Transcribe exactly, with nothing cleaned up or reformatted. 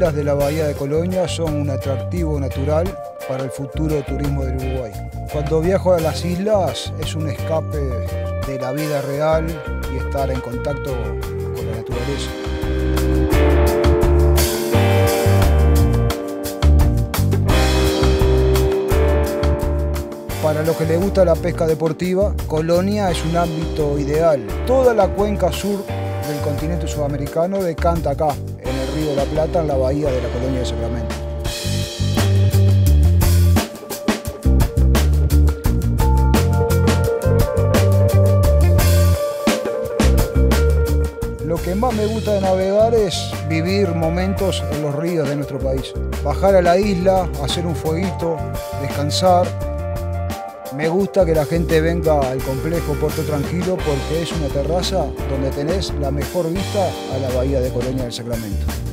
playas de la bahía de Colonia son un atractivo natural para el futuro turismo del Uruguay. Cuando viajo a las islas es un escape de la vida real y estar en contacto con la naturaleza. Para los que les gusta la pesca deportiva, Colonia es un ámbito ideal. Toda la cuenca sur del continente sudamericano decanta acá, en el Río de la Plata, en la bahía de la Colonia de Sacramento. Lo que más me gusta de navegar es vivir momentos en los ríos de nuestro país. Bajar a la isla, hacer un fueguito, descansar. Me gusta que la gente venga al complejo Puerto Tranquilo porque es una terraza donde tenés la mejor vista a la bahía de Colonia del Sacramento.